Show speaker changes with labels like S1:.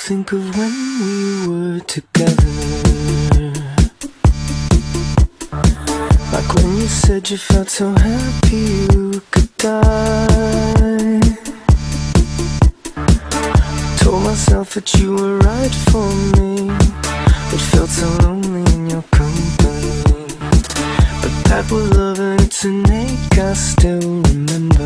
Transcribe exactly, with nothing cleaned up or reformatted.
S1: think of when we were together, like when you said you felt so happy you could die. Told myself that you were right for me, but felt so lonely in your company. But that was love and it's an ache I still remember.